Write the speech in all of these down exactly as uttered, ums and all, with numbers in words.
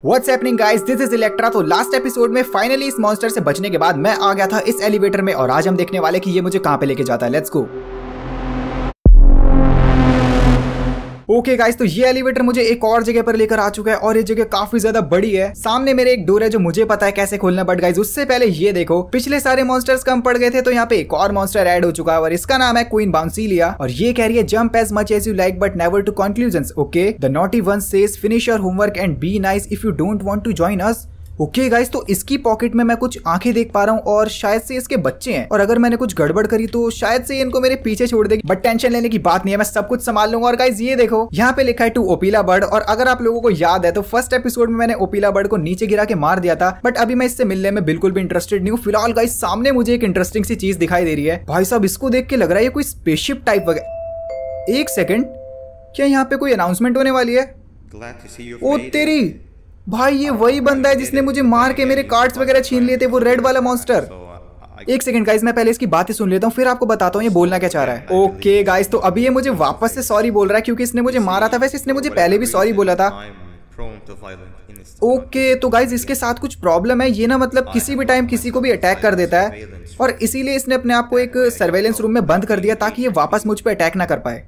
What's happening guys, this is Electra. तो last episode में finally इस मॉन्स्टर से बचने के बाद मैं आ गया था इस एलिवेटर में और आज हम देखने वाले कि ये मुझे कहां पे लेके जाता है। Let's go. ओके गाइस, तो ये एलिवेटर मुझे एक और जगह पर लेकर आ चुका है और ये जगह काफी ज्यादा बड़ी है। सामने मेरे एक डोर है जो मुझे पता है कैसे खोलना, बट गाइस उससे पहले ये देखो, पिछले सारे मॉन्स्टर्स कम पड़ गए थे तो यहाँ पे एक और मॉन्स्टर ऐड हो चुका है और इसका नाम है क्वीन बाउंसिलिया और ये कह रही है jump as much as you like but never to conclusions. Okay, the naughty one says finish your homework and be nice if you don't want to join us. Okay guys, तो इसकी pocket में मैं कुछ आंखें देख पा रहा हूँ और शायद से इसके बच्चे हैं और अगर मैंने कुछ गड़बड़ करी तो शायद से इनको मेरे पीछे छोड़ देगी, बट टेंशन लेने की बात नहीं है, मैं सब कुछ संभाल लूंगा। और गाइस ये देखो, यहाँ पे लिखा है टू ओपीला बर्ड और अगर आप लोगों को याद है तो फर्स्ट एपिसोड में मैंने ओपीला बर्ड को नीचे गिरा के मार दिया था, बट अभी मैं इससे मिलने में बिल्कुल भी इंटरेस्टेड नहीं हूँ। फिलहाल गाइस सामने मुझे एक इंटरेस्टिंग सी चीज दिखाई दे रही है। भाई साहब, इसको देख के लग रहा है ये कोई स्पेसशिप टाइप वगैरह। एक सेकेंड, क्या यहाँ पे कोई अनाउंसमेंट होने वाली है? ओ तेरी भाई, ये वही बंदा है जिसने मुझे मार के मेरे कार्ड्स वगैरह छीन लिए थे, वो रेड वाला मॉन्स्टर। एक सेकंड गाइस, मैं पहले इसकी बातें सुन लेता हूँ फिर आपको बताता हूँ ये बोलना क्या चाह रहा है। ओके गाइस, तो अभी ये मुझे वापस से सॉरी बोल रहा है क्योंकि इसने मुझे मारा था। वैसे इसने मुझे पहले भी सॉरी बोला था। ओके, तो गाइस इसके साथ कुछ प्रॉब्लम है। ये ना मतलब किसी भी टाइम किसी को भी अटैक कर देता है और इसीलिए इसने अपने आप को एक सर्वेलेंस रूम में बंद कर दिया ताकि ये वापस मुझ पर अटैक ना कर पाए।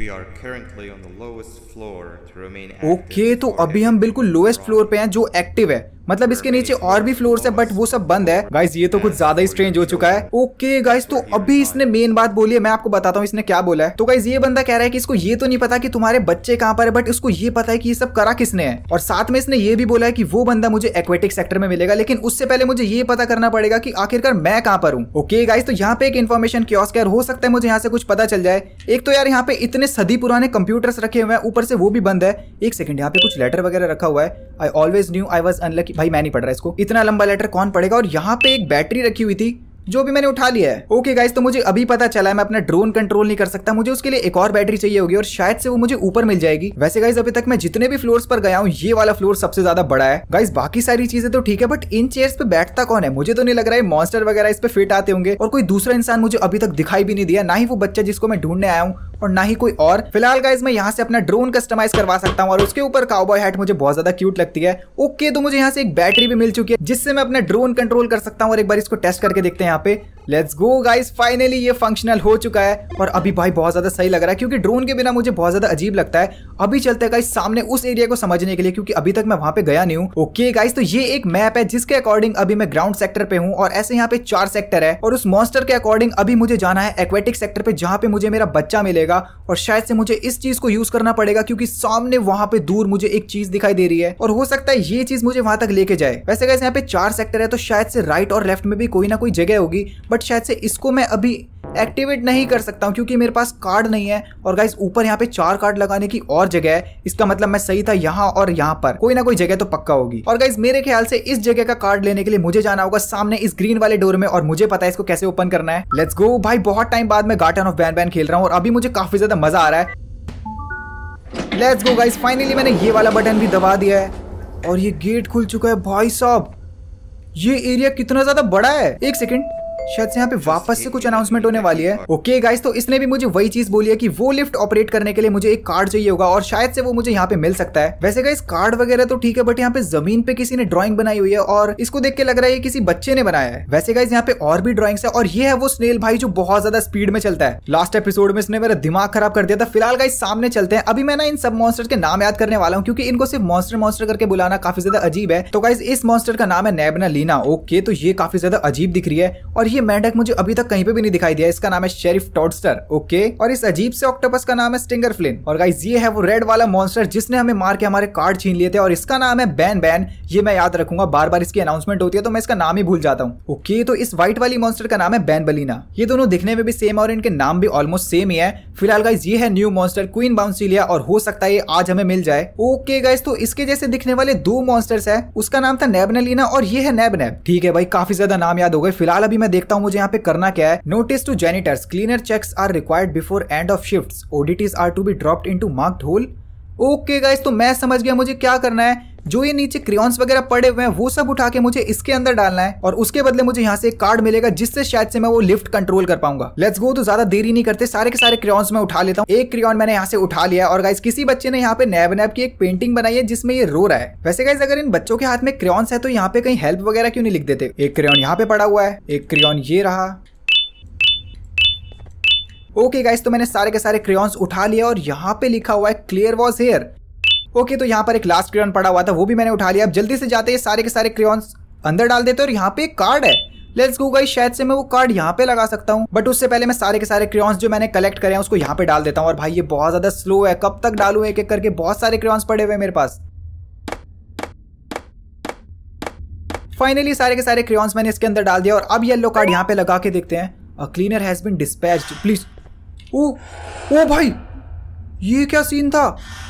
ओके, तो अभी हम बिल्कुल लोएस्ट फ्लोर पे हैं जो एक्टिव है, मतलब इसके नीचे और भी फ्लोर्स है बट वो सब बंद है। गाइस ये तो कुछ ज्यादा ही स्ट्रेंज हो चुका है। ओके गाइस, तो अभी इसने मेन बात बोली है, मैं आपको बताता हूँ इसने क्या बोला है। तो गाइस ये बंदा कह रहा है कि इसको ये तो नहीं पता कि तुम्हारे बच्चे कहाँ पर है, बट इसको ये पता है कि ये सब करा किसने है। और साथ में इसने ये भी बोला है कि वो बंदा मुझे एक्वेटिक सेक्टर में मिलेगा, लेकिन उससे पहले मुझे ये पता करना पड़ेगा कि आखिरकार मैं कहाँ पर हूँ। ओके गाइस, तो यहाँ पे एक इन्फॉर्मेशन कियोस्क है, हो सकता है मुझे यहाँ से कुछ पता चल जाए। एक तो यार यहाँ पे इतने सदी पुराने कंप्यूटर्स रखे हुए हैं, ऊपर से वो भी बंद है। एक सेकंड, यहाँ पे कुछ लेटर वगैरह रखा हुआ है। I always knew I was unlucky. भाई मैं नहीं पढ़ रहा इसको, इतना लंबा लेटर कौन पढ़ेगा। और यहाँ पे एक बैटरी रखी हुई थी जो भी मैंने उठा लिया है। ओके गाइस, तो मुझे अभी पता चला है मैं अपना ड्रोन कंट्रोल नहीं कर सकता, मुझे उसके लिए एक और बैटरी चाहिए होगी और शायद से वो मुझे ऊपर मिल जाएगी। वैसे गाइस अभी तक मैं जितने भी फ्लोर्स पर गया हूँ ये वाला फ्लोर सबसे ज्यादा बड़ा है। गाइस बाकी सारी चीजें तो ठीक है, बट इन चेयर्स पे बैठता कौन है? मुझे तो नहीं लग रहा है मॉन्स्टर वगैरह इस पे फिट आते होंगे और कोई दूसरा इंसान मुझे अभी तक दिखाई भी नहीं दिया, ना ही वो बच्चा जिसको मैं ढूंढने आया हूँ और ना ही कोई और। फिलहाल गाइस मैं यहाँ से अपना ड्रोन कस्टमाइज करवा सकता हूँ और उसके ऊपर काउबॉय हैट मुझे बहुत ज्यादा क्यूट लगती है। ओके, तो मुझे यहाँ से एक बैटरी भी मिल चुकी है जिससे मैं अपना ड्रोन कंट्रोल कर सकता हूँ और एक बार इसको टेस्ट करके देखते हैं यहाँ पे। लेट्स गो गाइस, फाइनली ये फंक्शनल हो चुका है और अभी भाई बहुत ज्यादा सही लग रहा है क्योंकि ड्रोन के बिना मुझे बहुत ज्यादा अजीब लगता है। अभी चलते हैं गाइस सामने उस एरिया को समझने के लिए क्योंकि अभी तक मैं वहां पे गया नहीं हूँ। ओके गाइस, तो ये एक मैप है जिसके अकॉर्डिंग अभी मैं ग्राउंड सेक्टर पे हूँ और ऐसे यहाँ पे चार सेक्टर है और उस मॉन्स्टर के अकॉर्डिंग अभी मुझे जाना है एक्वेटिक सेक्टर पे जहाँ पे मुझे मेरा बच्चा मिलेगा और शायद से मुझे इस चीज को यूज करना पड़ेगा क्योंकि सामने वहां पे दूर मुझे एक चीज दिखाई दे रही है और हो सकता है ये चीज मुझे वहां तक लेके जाए। वैसे गाइस यहाँ पे चार सेक्टर है तो शायद से राइट और लेफ्ट में भी कोई ना कोई जगह होगी, बट शायद से इसको मैं अभी एक्टिवेट नहीं कर सकता हूँ क्योंकि मेरे पास कार्ड नहीं है। और गाइस ऊपर यहाँ पे चार कार्ड लगाने की और जगह है, इसका मतलब मैं सही था, यहाँ और यहाँ पर कोई ना कोई जगह तो पक्का होगी। और गाइस मेरे ख्याल से इस जगह का कार्ड लेने के लिए मुझे जाना होगा सामने इस ग्रीन वाले डोर में और मुझे पता है इसको कैसे ओपन करना है। लेट्स गो भाई, बहुत टाइम बाद मैं गार्डन ऑफ बैन बैन खेल रहा हूँ और अभी मुझे काफी ज्यादा मजा आ रहा है। लेट्स गो गाइस, फाइनली मैंने ये वाला बटन भी दबा दिया है और ये गेट खुल चुका है। भाई साहब ये एरिया कितना ज्यादा बड़ा है। एक सेकंड, शायद से यहाँ पे वापस से कुछ अनाउंसमेंट होने वाली है। ओके गाइस, तो इसने भी मुझे वही चीज बोली है कि वो लिफ्ट ऑपरेट करने के लिए मुझे एक कार्ड चाहिए होगा और शायद से वो मुझे यहाँ पे मिल सकता है। वैसे गाइस कार्ड वगैरह तो ठीक है, बट यहाँ पे जमीन पे किसी ने ड्राइंग बनाई हुई है और इसको देख के लग रहा है ये किसी बच्चे ने बनाया है। वैसे गाइस यहाँ पे और भी ड्राइंग्स है और ये है वो स्नेल भाई जो बहुत ज्यादा स्पीड में चलता है। लास्ट एपिसोड में इसने मेरा दिमाग खराब कर दिया था। फिलहाल गाइस सामने चलते हैं। अभी मैं ना इन सब मॉन्स्टर के नाम याद करने वाला हूँ क्योंकि इनको सिर्फ मॉन्स्टर मॉन्स्टर करके बुलाना काफी ज्यादा अजीब है। तो गाइस इस मॉन्स्टर का नाम है नेबना लीना। ओके, तो ये काफी ज्यादा अजीब दिख रही है और ये मेंढक मुझे अभी तक कहीं पे भी नहीं दिखाई दिया। इसका नाम है शेरिफ टॉडस्टर। ओके, और इस अजीब से ऑक्टोपस का नाम है स्टिंगर फ्लिन। और गाइस ये है वो रेड वाला मॉन्स्टर जिसने हमें मार के हमारे कार्ड छीन लिए थे और इसका नाम है बैन बैन। ये मैं याद रखूंगा, बार बार इसकी अनाउंसमेंट होती है तो मैं इसका नाम ही भूल जाता हूँ। ओके, तो इस व्हाइट वाली मॉन्स्टर का नाम है बैनबलीना। ये दोनों दिखने में भी सेम और इनके नाम भी ऑलमोस्ट सेम ही है। फिलहाल गाइस ये है न्यू मॉन्स्टर क्वीन बाउंसिलिया और हो सकता है ये आज हमें मिल जाए। ओके गाइस, तो इसके जैसे दिखने वाले दो मॉन्स्टर्स है, उसका नाम था नेबना लीना और ये है नेब नेब। ठीक है भाई, काफी ज्यादा नाम याद हो गए। फिलहाल अभी मैं देखता हूँ मुझे यहाँ पे करना क्या है। Notice to janitors, cleaner checks are required before end of shifts, O D Ts are to be dropped into marked hole। Okay guys, तो मैं समझ गया मुझे क्या करना है। जो ये नीचे क्रेयॉन्स वगैरह पड़े हुए हैं वो सब उठा के मुझे इसके अंदर डालना है और उसके बदले मुझे यहाँ से एक कार्ड मिलेगा जिससे शायद से मैं वो लिफ्ट कंट्रोल कर पाऊंगा। Let's go. तो ज्यादा देरी नहीं करते, सारे के सारे क्रेयॉन्स मैं उठा लेता हूँ। एक क्रेयॉन मैंने यहाँ से उठा लिया और गाइस किसी बच्चे ने यहाँ पे नैब नैब की एक पेंटिंग बनाई है जिसमें ये रो रहा है। वैसे गाइस अगर इन बच्चों के हाथ में क्रेयॉन्स है तो यहाँ पे कहीं हेल्प वगैरह क्यों नहीं लिख देते। एक क्रेयॉन यहाँ पे पड़ा हुआ है, एक क्रेयॉन ये रहा। ओके गाइस, तो मैंने सारे के सारे क्रेयॉन्स उठा लिया और यहाँ पे लिखा हुआ है क्लियर वॉज हियर। ओके, तो यहाँ पर एक लास्ट क्रेयॉन पड़ा हुआ था, वो भी मैंने उठा लिया। अब जल्दी से जाते हैं सारे के सारे क्रेयॉन्स अंदर डाल देते हैं और यहाँ पे एक कार्ड है। लेट्स गो गाइस, शायद से मैं वो कार्ड यहाँ पे लगा सकता हूँ, बट उससे पहले मैं सारे के सारे क्रेयॉन्स जो मैंने कलेक्ट करे हैं उसको यहाँ पे डाल देता हूँ। और भाई ये बहुत ज्यादा स्लो है, कब तक डालूं एक एक करके, बहुत सारे क्रेयॉन्स पड़े हुए मेरे पास। फाइनली सारे के सारे क्रेयॉन्स मैंने इसके अंदर डाल दिया और अब येलो कार्ड यहाँ पे लगा के देखते हैं। A cleaner has been dispatched please. ओ ओ भाई, ये क्या सीन था।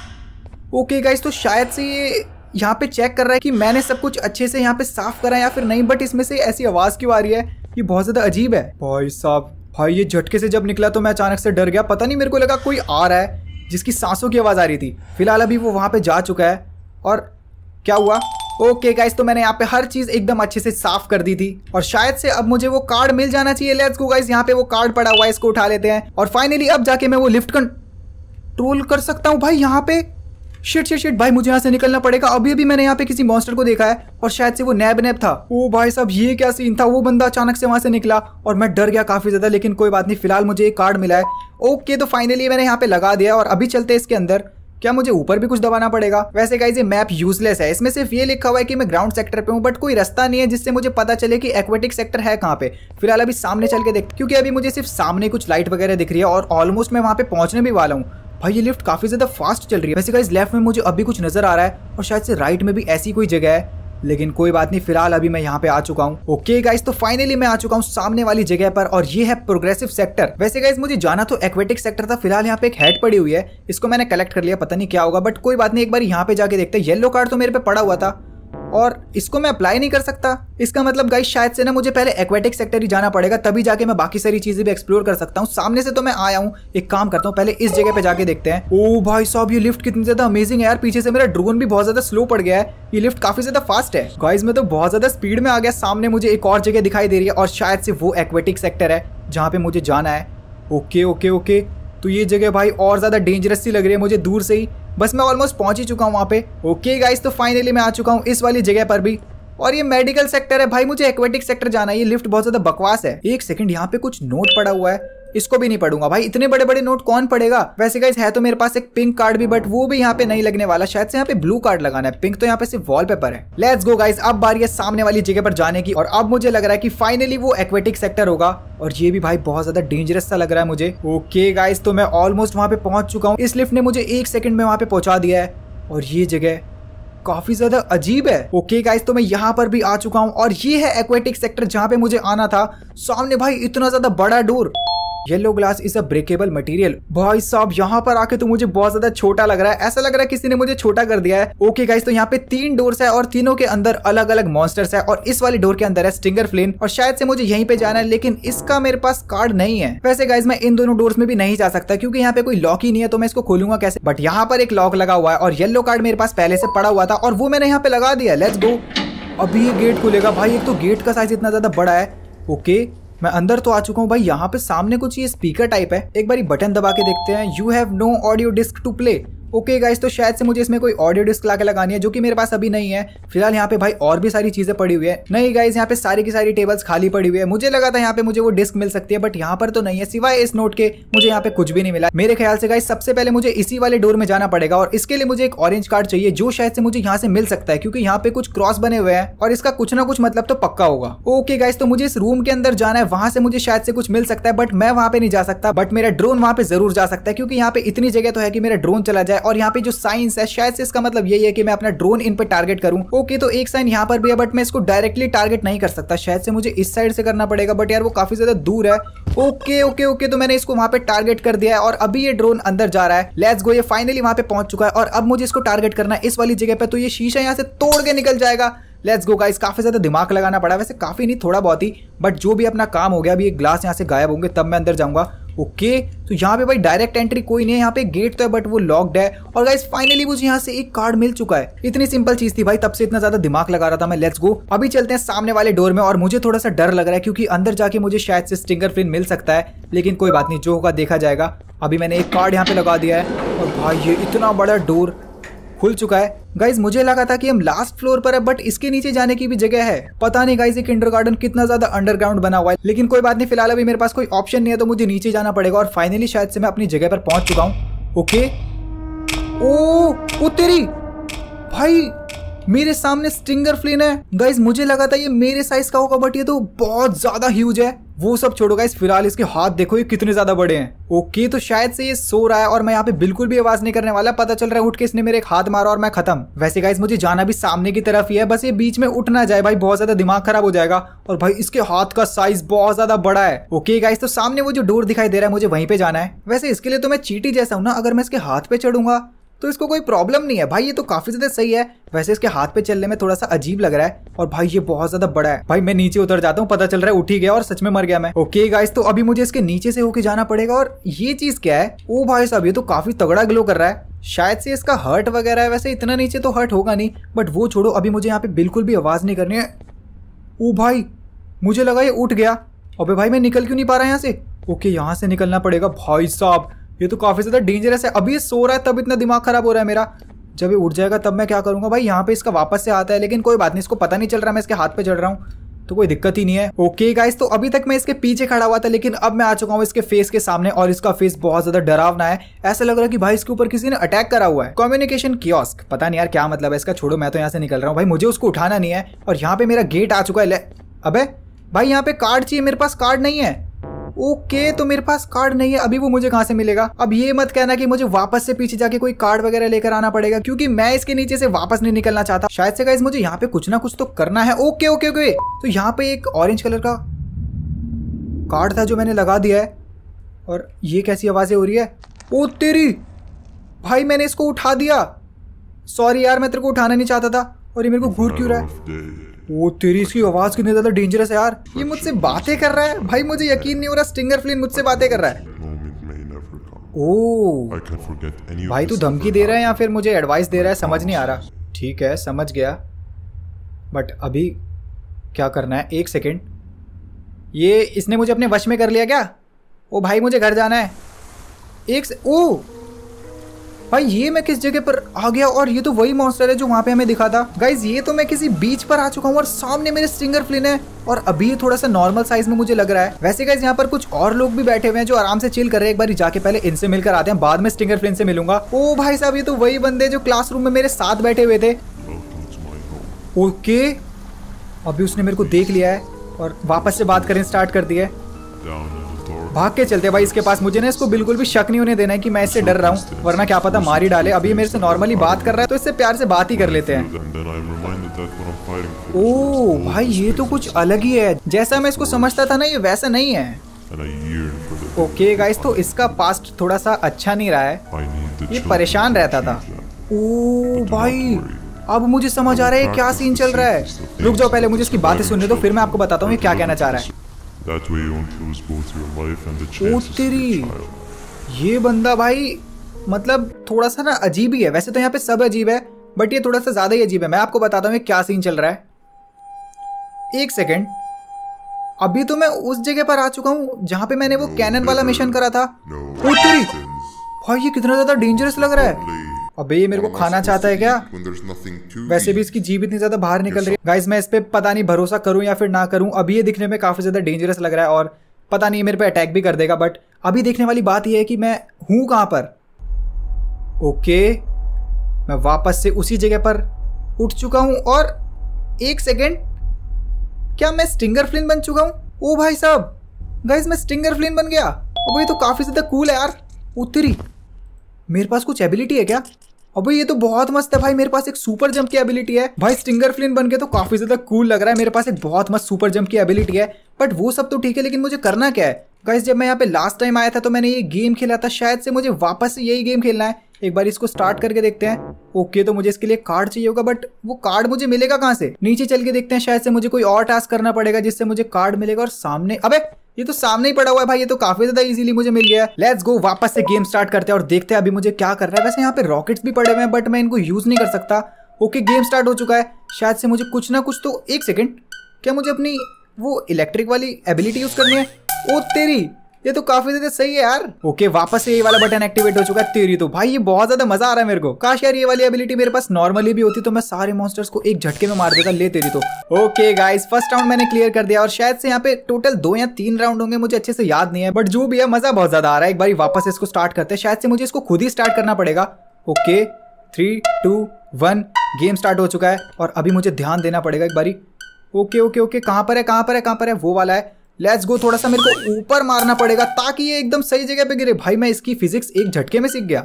ओके गाइस, तो शायद से ये यहाँ पे चेक कर रहा है कि मैंने सब कुछ अच्छे से यहाँ पे साफ करा या फिर नहीं, बट इसमें से ऐसी आवाज क्यों आ रही है, ये बहुत ज्यादा अजीब है। भाई साहब, भाई ये झटके से जब निकला तो मैं अचानक से डर गया। पता नहीं, मेरे को लगा कोई आ रहा है जिसकी सांसों की आवाज आ रही थी। फिलहाल अभी वो वहां पे जा चुका है। और क्या हुआ। ओके गाइस, तो मैंने यहाँ पे हर चीज एकदम अच्छे से साफ कर दी थी और शायद से अब मुझे वो कार्ड मिल जाना चाहिए। लेट्स गो गाइस, यहाँ पे वो कार्ड पड़ा हुआ है, इसको उठा लेते हैं और फाइनली अब जाके मैं वो लिफ्ट कंट्रोल कर सकता हूँ। भाई यहाँ पे शिट शिट शिट भाई, मुझे यहाँ से निकलना पड़ेगा। अभी अभी मैंने यहाँ पे किसी मॉन्स्टर को देखा है और शायद से वो नैब नैब था। ओ भाई साहब, ये क्या सीन था। वो बंदा अचानक से वहां से निकला और मैं डर गया काफी ज्यादा, लेकिन कोई बात नहीं, फिलहाल मुझे एक कार्ड मिला है। ओके, तो फाइनली मैंने यहाँ पे लगा दिया और अभी चलते हैं इसके अंदर। क्या मुझे ऊपर भी कुछ दबाना पड़ेगा। वैसे गाइस ये मैप यूजलेस है, इसमें सिर्फ ये लिखा हुआ है कि मैं ग्राउंड सेक्टर पे हूँ, बट कोई रास्ता नहीं है जिससे मुझे पता चले कि एक्वेटिक सेक्टर है कहाँ पे। फिलहाल अभी सामने चल के देख, क्योंकि अभी मुझे सिर्फ सामने कुछ लाइट वगैरह दिख रही है और ऑलमोस्ट मैं वहाँ पे पहुंचने भी वाला हूँ। भाई ये लिफ्ट काफी ज्यादा फास्ट चल रही है। वैसे गाइस लेफ्ट में मुझे अभी कुछ नजर आ रहा है और शायद से राइट में भी ऐसी कोई जगह है, लेकिन कोई बात नहीं, फिलहाल अभी मैं यहाँ पे आ चुका हूँ। ओके गाइस, तो फाइनली मैं आ चुका हूँ सामने वाली जगह पर और ये है प्रोग्रेसिव सेक्टर। वैसे गाइस मुझे जाना तो एक्वेटिक सेक्टर था। फिलहाल यहाँ पे एक हेड पड़ी हुई है, इसको मैंने कलेक्ट कर लिया, पता नहीं क्या होगा, बट कोई बात नहीं, एक बार यहाँ पे जाके देखते हैं। येलो कार्ड तो मेरे पे पड़ा हुआ था और इसको मैं अप्लाई नहीं कर सकता। इसका मतलब गाइस शायद से ना मुझे पहले एक्वेटिक सेक्टर ही जाना पड़ेगा, तभी जाके मैं बाकी सारी चीजें भी एक्सप्लोर कर सकता हूँ। सामने से तो मैं आया हूँ, एक काम करता हूँ, पहले इस जगह पे जाके देखते हैं। ओ भाई साहब, ये लिफ्ट कितनी ज्यादा अमेजिंग है यार। पीछे से मेरा ड्रोन भी बहुत ज्यादा स्लो पड़ गया है, ये लिफ्ट काफी ज्यादा फास्ट है। गाइस मैं तो बहुत ज्यादा स्पीड में आ गया। सामने मुझे एक और जगह दिखाई दे रही है और शायद से वो एक्वेटिक सेक्टर है जहाँ पे मुझे जाना है। ओके ओके ओके, तो ये जगह भाई और ज्यादा डेंजरस सी लग रही है मुझे दूर से ही। बस मैं ऑलमोस्ट पहुंच ही चुका हूँ वहाँ पे। ओके गाइस, तो फाइनली मैं आ चुका हूँ इस वाली जगह पर भी और ये मेडिकल सेक्टर है। भाई मुझे एक्वेटिक सेक्टर जाना है। ये लिफ्ट बहुत ज्यादा बकवास है। एक सेकंड, यहाँ पे कुछ नोट पड़ा हुआ है, इसको भी नहीं पढ़ूंगा भाई, इतने बड़े बड़े नोट कौन पढ़ेगा। वैसे गाइस है तो मेरे पास एक पिंक कार्ड भी, बट वो भी यहाँ पे नहीं लगने वाला। शायद से यहाँ पे ब्लू कार्ड लगाना है, पिंक तो यहाँ पे सिर्फ वॉलपेपर है। लेट्स गो गाइस, अब बारी है सामने वाली जगह पर जाने की और अब मुझे लग रहा है कि फाइनली वो एक्वेटिक सेक्टर होगा और ये भी भाई बहुत ज्यादा डेंजरस सा लग रहा है मुझे। ओके गाइस, तो मैं ऑलमोस्ट वहां पे पहुंच चुका हूँ। इस लिफ्ट ने मुझे एक सेकंड में वहां पे पहुंचा दिया है और ये जगह काफी ज्यादा अजीब है। ओके गाइस, तो मैं यहाँ पर भी आ चुका हूँ और ये है एक्वेटिक सेक्टर जहाँ पे मुझे आना था। सामने भाई इतना ज्यादा बड़ा door. Yellow glass is a breakable material. भाई साहब यहाँ पर आके तो मुझे बहुत ज्यादा छोटा लग रहा है, ऐसा लग रहा है किसी ने मुझे छोटा कर दिया है। ओके गाइस, तो यहाँ पे तीन डोर्स है और तीनों के अंदर अलग अलग मॉन्स्टर्स है और इस वाली डोर के अंदर है स्टिंगर फ्लेन और शायद से मुझे यहीं पे जाना है, लेकिन इसका मेरे पास कार्ड नहीं है। वैसे गाइस मैं इन दोनों डोर्स में भी नहीं जा सकता क्योंकि यहाँ पे कोई लॉक ही नहीं है, तो मैं इसको खोलूंगा कैसे। बट यहाँ पर एक लॉक लगा हुआ है और येलो कार्ड मेरे पास पहले से पड़ा हुआ था और वो मैंने यहाँ पे लगा दिया। लेट्स गो, अभी ये गेट खुलेगा। भाई एक तो गेट का साइज इतना ज्यादा बड़ा है। ओके मैं अंदर तो आ चुका हूँ भाई। यहाँ पे सामने कुछ ये स्पीकर टाइप है, एक बारी बटन दबा के देखते हैं। You have no audio disc to play. Okay guys, तो शायद से मुझे इसमें कोई ऑडियो डिस्क लाके लगानी है जो कि मेरे पास अभी नहीं है। फिलहाल यहाँ पे भाई और भी सारी चीजें पड़ी हुई है। नहीं गाइस, यहाँ पे सारी की सारी टेबल्स खाली पड़ी हुई है। मुझे लगा था यहाँ पे मुझे वो डिस्क मिल सकती है, बट यहाँ पर तो नहीं है। सिवाय इस नोट के मुझे यहाँ पे कुछ भी नहीं मिला। मेरे ख्याल से गाइस सबसे पहले मुझे इसी वाले डोर में जाना पड़ेगा और इसके लिए मुझे एक ऑरेंज कार्ड चाहिए जो शायद से मुझे यहाँ से मिल सकता है, क्योंकि यहाँ पे कुछ क्रॉस बने हुए हैं और इसका कुछ ना कुछ मतलब तो पक्का होगा। ओके गाइस, तो मुझे इस रूम के अंदर जाना है, वहां से मुझे शायद से कुछ मिल सकता है, बट मैं वहां पे नहीं जा सकता। बट मेरा ड्रोन वहां पे जरूर जा सकता है, क्योंकि यहाँ पे इतनी जगह तो है कि मेरा ड्रोन चला जाए। और यहाँ पे जो साइन है शायद से इसका मतलब यही है कि मैं अपना ड्रोन इन पे टारगेट करूं। ओके, तो एक साइन यहाँ पर भी है, बट मैं इसको डायरेक्टली टारगेट नहीं कर सकता। शायद से मुझे इस साइड से करना पड़ेगा, बट यार वो काफी ज्यादा दूर है। ओके ओके ओके, तो मैंने इसको वहां पे टारगेट कर दिया है और अभी ये ड्रोन अंदर जा रहा है। लेट्स गो, ये फाइनली वहां पे पहुंच चुका है और अब मुझे इसको टारगेट करना है इस वाली जगह पे। तो ये शीशा यहाँ से तोड़ के निकल जाएगा। लेट्स गो गाइस, काफी ज्यादा दिमाग लगाना पड़ा, वैसे काफी नहीं थोड़ा बहुत ही, बट जो भी अपना काम हो गया। अभी ये ग्लास यहाँ से गायब होंगे तब मैं अंदर जाऊंगा। ओके तो यहाँ पे भाई डायरेक्ट एंट्री कोई नहीं है, यहाँ पे गेट तो है बट वो लॉक्ड है। और गाइस फाइनली मुझे यहाँ से एक कार्ड मिल चुका है। इतनी सिंपल चीज थी भाई, तब से इतना ज्यादा दिमाग लगा रहा था मैं। लेट्स गो, अभी चलते हैं सामने वाले डोर में। और मुझे थोड़ा सा डर लग रहा है क्योंकि अंदर जाके मुझे शायद से स्टिंगर फ्लिन मिल सकता है, लेकिन कोई बात नहीं, जो होगा देखा जाएगा। अभी मैंने एक कार्ड यहाँ पे लगा दिया है और भाई ये इतना बड़ा डोर खुल चुका है। गाइज मुझे लगा था कि हम लास्ट फ्लोर पर है बट इसके नीचे जाने की भी जगह है। पता नहीं गाइज ये किंडरगार्टन कितना ज्यादा अंडरग्राउंड बना हुआ है, लेकिन कोई बात नहीं, फिलहाल अभी मेरे पास कोई ऑप्शन नहीं है तो मुझे नीचे जाना पड़ेगा। और फाइनली शायद से मैं अपनी जगह पर पहुंच चुका हूँ। ओके, ओ ओ तेरी भाई, मेरे सामने स्टिंगर फ्लिन है। गाइज मुझे लगा था ये मेरे साइज का होगा बट ये तो बहुत ज्यादा ह्यूज है। वो सब छोड़ो गाइज, फिलहाल इसके हाथ देखो ये कितने ज्यादा बड़े हैं। ओके तो शायद से ये सो रहा है और मैं यहाँ पे बिल्कुल भी आवाज नहीं करने वाला। पता चल रहा है उठ के इसने मेरे एक हाथ मारा और मैं खत्म। वैसे गाइज मुझे जाना भी सामने की तरफ ही है, बस ये बीच में उठ ना जाए भाई, बहुत ज्यादा दिमाग खराब हो जाएगा। और भाई इसके हाथ का साइज बहुत ज्यादा बड़ा है। ओके गाइज तो सामने वो जो डोर दिखाई दे रहा है मुझे वहीं पे जाना है। वैसे इसके लिए तो मैं चींटी जैसा हूँ ना, अगर मैं इसके हाथ पे चढ़ूंगा तो इसको कोई प्रॉब्लम नहीं है भाई, ये तो काफी ज्यादा सही है। वैसे इसके हाथ पे चलने में थोड़ा सा अजीब लग रहा है और भाई ये बहुत ज्यादा बड़ा है। भाई मैं नीचे उतर जाता हूँ, पता चल रहा है उठ ही गया और सच में मर गया मैं। ओके गाइस तो अभी मुझे इसके नीचे से होके जाना पड़ेगा। और ये चीज क्या है? ओ भाई साहब ये तो काफी तगड़ा ग्लो कर रहा है, शायद से इसका हर्ट वगैरह है। वैसे इतना नीचे तो हर्ट होगा नहीं, बट वो छोड़ो, अभी मुझे यहाँ पे बिल्कुल भी आवाज नहीं करनी है। ओ भाई मुझे लगा ये उठ गया। अबे भाई मैं निकल क्यों नहीं पा रहा यहाँ से? ओके यहाँ से निकलना पड़ेगा। भाई साहब ये तो काफी ज्यादा डेंजरस है। अभी ये सो रहा है तब इतना दिमाग खराब हो रहा है मेरा, जब ये उठ जाएगा तब मैं क्या करूंगा? भाई यहाँ पे इसका वापस से आता है, लेकिन कोई बात नहीं, इसको पता नहीं चल रहा मैं इसके हाथ पे चढ़ रहा हूँ तो कोई दिक्कत ही नहीं है। ओके गाइस तो अभी तक मैं इसके पीछे खड़ा हुआ था, लेकिन अब मैं आ चुका हूँ इसके फेस के सामने और इसका फेस बहुत ज्यादा डरावना है। ऐसा लग रहा है कि भाई इसके ऊपर किसी ने अटैक करा हुआ है। कम्युनिकेशन कियोस्क, पता नहीं यार क्या मतलब है इसका, छोड़ो मैं तो यहाँ से निकल रहा हूँ। भाई मुझे उसको उठाना नहीं है। और यहाँ पे मेरा गेट आ चुका है। अबे भाई यहाँ पे कार्ड चाहिए, मेरे पास कार्ड नहीं है। ओके तो मेरे पास कार्ड नहीं है, अभी वो मुझे कहाँ से मिलेगा? अब ये मत कहना कि मुझे वापस से पीछे जाके कोई कार्ड वगैरह लेकर आना पड़ेगा, क्योंकि मैं इसके नीचे से वापस नहीं निकलना चाहता। शायद से गाइस मुझे यहाँ पे कुछ ना कुछ तो करना है। ओके ओके ओके तो यहाँ पे एक ऑरेंज कलर का कार्ड था जो मैंने लगा दिया है। और ये कैसी आवाजें हो रही है? ओ तेरी भाई मैंने इसको उठा दिया। सॉरी यार मैं तेरे को उठाना नहीं चाहता था। और ये मेरे को घूर क्यों रहा है? वो तेरी इसकी आवाज कितनी ज्यादा डेंजरस है यार। ये मुझसे बातें कर रहा है भाई, मुझे यकीन नहीं हो रहा स्टिंगर फ्लिन मुझसे बातें कर रहा है। ओह भाई तू धमकी दे रहा है या फिर मुझे एडवाइस दे रहा है, समझ नहीं आ रहा। ठीक है समझ गया, बट अभी क्या करना है? एक सेकेंड, ये इसने मुझे अपने वश में कर लिया क्या? ओ भाई मुझे घर जाना है। एक से ओ भाई ये मैं किस जगह पर आ गया? और ये तो वही मॉन्स्टर है जो वहां पे हमें दिखा था। गाइज ये तो मैं किसी बीच पर आ चुका हूँ और सामने मेरे स्टिंगर फ्लिन है। और अभी ये थोड़ा सा नॉर्मल साइज में मुझे लग रहा है। वैसे गाइज यहाँ पर कुछ और लोग भी बैठे हुए हैं जो आराम से चिल कर रहे हैं। एक बार जाके पहले इनसे मिलकर आते हैं, बाद में स्टिंगर फ्लिन से मिलूंगा। ओ भाई साहब ये तो वही बंदे जो क्लासरूम में मेरे साथ बैठे हुए थे। ओके अभी उसने मेरे को देख लिया है और वापस से बात करें स्टार्ट कर दी है। भाग के चलते भाई इसके पास। मुझे ना इसको बिल्कुल भी शक नहीं होने देना है कि मैं इससे डर रहा हूँ, वरना क्या पता मार ही डाले। अभी मेरे से नॉर्मली बात कर रहा है तो इससे प्यार से बात ही कर लेते हैं। ओह भाई ये तो कुछ अलग ही है, जैसा मैं इसको समझता था ना ये वैसा नहीं है। ओके गाइस तो इसका पास्ट थोड़ा सा अच्छा नहीं रहा है, ये परेशान रहता था। ओह भाई अब मुझे समझ आ रहा है क्या सीन चल रहा है। रुक जाओ पहले मुझे इसकी बातें सुनने दो, फिर मैं आपको बताता हूँ ये क्या कहना चाह रहा है। That way you won't lose both your life and the chance to smile. ये बंदा भाई मतलब थोड़ा सा ना अजीब ही है। वैसे तो यहाँ पे सब अजीब है बट ये थोड़ा सा ज्यादा ही अजीब है। मैं आपको बताता हूँ क्या सीन चल रहा है। एक सेकेंड, अभी तो मैं उस जगह पर आ चुका हूँ जहाँ पे मैंने वो कैनन वाला मिशन करा था। ओ तेरी भाई ये कितना ज्यादा डेंजरस लग रहा है। अबे ये मेरे को खाना चाहता है क्या? वैसे भी इसकी जीभ इतनी ज्यादा बाहर निकल रही है। गाइस मैं इस पे पता नहीं भरोसा करूं या फिर ना करूं। अभी ये दिखने में काफी ज्यादा डेंजरस लग रहा है और पता नहीं मेरे पे अटैक भी कर देगा। बट अभी देखने वाली बात यह है कि मैं हूं कहां पर। ओके मैं वापस से उसी जगह पर उठ चुका हूं। और एक सेकेंड, क्या मैं स्टिंगर फ्लिन बन चुका हूं? ओ भाई साहब गाइस मैं स्टिंगर फ्लिन बन गया। अब ये तो काफी ज्यादा कूल है यार। उतरी मेरे पास कुछ एबिलिटी है क्या? अबे ये तो बहुत मस्त है भाई, मेरे पास एक सुपर जंप की एबिलिटी है। भाई स्टिंगर फ्लिन बन के तो काफी ज्यादा कूल लग रहा है। मेरे पास एक बहुत मस्त सुपर जंप की एबिलिटी है। बट वो सब तो ठीक है, लेकिन मुझे करना क्या है? गाइस जब मैं यहाँ पे लास्ट टाइम आया था तो मैंने ये गेम खेला था, शायद से मुझे वापस से यही गेम खेलना है। एक बार इसको स्टार्ट करके देखते हैं। ओके तो मुझे इसके लिए कार्ड चाहिए होगा, बट वो कार्ड मुझे मिलेगा कहाँ से? नीचे चल के देखते हैं, शायद से मुझे कोई और टास्क करना पड़ेगा जिससे मुझे कार्ड मिलेगा। और सामने अबे ये तो सामने ही पड़ा हुआ है भाई, ये तो काफी ज्यादा इजीली मुझे मिल गया। लेट्स गो, वापस से गेम स्टार्ट करते हैं और देखते हैं अभी मुझे क्या करना है। वैसे यहाँ पे रॉकेट्स भी पड़े हुए हैं बट मैं इनको यूज नहीं कर सकता। ओके गेम स्टार्ट हो चुका है। शायद से मुझे कुछ ना कुछ तो, एक सेकेंड, क्या मुझे अपनी वो इलेक्ट्रिक वाली एबिलिटी यूज करनी है? ओ तेरी, ये तो काफी ज्यादा सही है यार। ओके वापस से ये वाला बटन एक्टिवेट हो चुका है। तेरी तो भाई ये बहुत ज्यादा मजा आ रहा है मेरे को। काश यार ये वाली एबिलिटी मेरे पास नॉर्मली भी होती तो मैं सारे मॉन्स्टर्स को एक झटके में मार देता। ले तेरी तो। ओके गाइस, फर्स्ट राउंड मैंने क्लियर कर दिया और शायद से यहाँ पे टोटल दो या तीन राउंड होंगे, मुझे अच्छे से याद नहीं है, बट जो भी है मजा बहुत ज्यादा आ रहा है। एक बार वापस इसको स्टार्ट करते हैं। शायद से मुझे इसको खुद ही स्टार्ट करना पड़ेगा। Okay three two one, game start हो चुका है और अभी मुझे ध्यान देना पड़ेगा एक बारी। ओके ओके ओके, कहाँ पर है कहाँ पर है कहाँ पर है? वो वाला है। लेट्स गो, थोड़ा सा मेरे को ऊपर मारना पड़ेगा ताकि ये एकदम सही जगह पे गिरे। भाई मैं इसकी फिजिक्स एक झटके में सीख गया।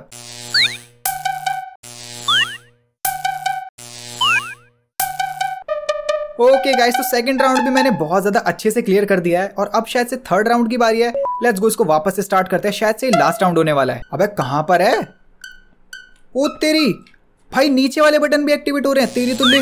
ओके गाइस, तो सेकंड राउंड भी मैंने बहुत ज्यादा अच्छे से क्लियर कर दिया है और अब शायद से थर्ड राउंड की बारी है। लेट्स गो, इसको वापस से स्टार्ट करते हैं। शायद से लास्ट राउंड होने वाला है। अबे कहां पर है? ओ तेरी भाई, नीचे वाले बटन भी एक्टिवेट हो रहे हैं। तेरी तो ले।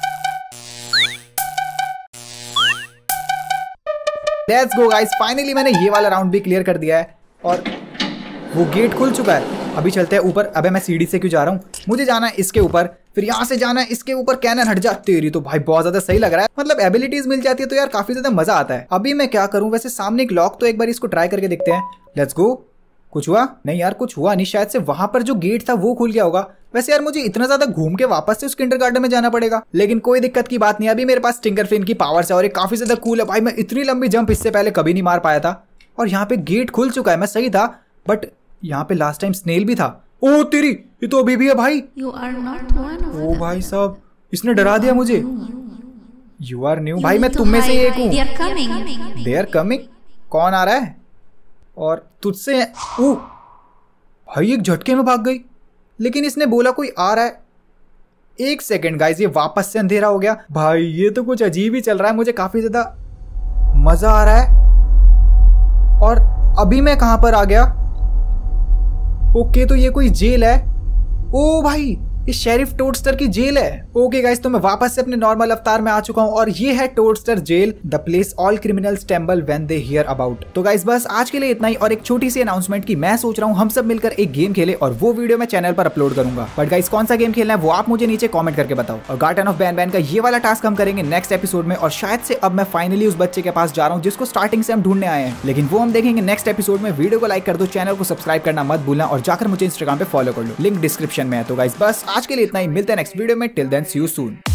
लेट्स गो गाइस, फाइनली मैंने ये वाला राउंड भी क्लियर कर दिया है और वो गेट खुल चुका है। अभी चलते हैं ऊपर। अबे मैं सीढ़ी से क्यों जा रहा हूँ? मुझे जाना है इसके ऊपर, फिर यहाँ से जाना है इसके ऊपर। कैनन हट जा। तेरी तो भाई बहुत ज्यादा सही लग रहा है। मतलब एबिलिटीज मिल जाती है तो यार काफी ज्यादा मजा आता है। अभी मैं क्या करूँ? वैसे सामने एक लॉक, तो एक बार इसको ट्राई करके देखते हैं। Let's go. कुछ हुआ? नहीं यार कुछ हुआ नहीं। शायद से वहां पर जो गेट था वो खुल गया होगा। वैसे यार मुझे इतना ज्यादा घूम के वापस से उस किंडरगार्टन में जाना पड़ेगा, लेकिन कोई दिक्कत की बात नहीं। अभी मेरे पास स्टिंगरफिन की पावर्स है और ये काफी ज्यादा कूल है भाई। मैं इतनी लंबी जंप इससे पहले कभी नहीं मार पाया था और यहाँ पे गेट खुल चुका है। मैं सही था, बट यहाँ पे लास्ट टाइम स्नेल भी था। ओ तेरी, ये तो अभी भी है भाई। ओ भाई साहब, इसने डरा दिया मुझे। You are new. भाई मैं तुम में से एक हूँ। They are coming. कौन आ रहा है? और तुझसे ओ भाई, एक झटके में भाग गई, लेकिन इसने बोला कोई आ रहा है। एक सेकेंड गाइस, ये वापस से अंधेरा हो गया। भाई ये तो कुछ अजीब ही चल रहा है। मुझे काफी ज्यादा मजा आ रहा है। और अभी मैं कहां पर आ गया? ओके, तो ये कोई जेल है। ओ भाई, ये शेरिफ टोडस्टर की जेल है। ओके गाइस, तो मैं वापस से अपने नॉर्मल अवतार में आ चुका हूँ और ये है Toadster jail, the place all criminals tremble when they hear about. तो गाइस बस आज के लिए इतना ही, और एक छोटी सी अनाउंसमेंट की मैं सोच रहा हूँ हम सब मिलकर एक गेम खेले और वो वीडियो मैं चैनल पर अपलोड करूंगा। बट गाइस कौन सा गेम खेलना है वो आप मुझे नीचे कॉमेंट करके बताओ। और गार्डन ऑफ बैन बैन का ये वाला टास्क हम करेंगे नेक्स्ट एपिसोड में, और शायद से अब मैं फाइनली उस बच्चे के पास जा रहा हूँ जिसको स्टार्टिंग से हम ढूंढने आए हैं, लेकिन वो हम देखेंगे नेक्स्ट एपिसोड में। वीडियो को लाइक कर दो, चैनल को सब्सक्राइब करना मत भूलना और जाकर मुझे इंस्टाग्राम पे फॉलो कर लो, लिंक डिस्क्रिप्शन में है। तो गाइस बस आज के लिए इतना ही, मिलते हैं नेक्स्ट वीडियो में। Till then see you soon.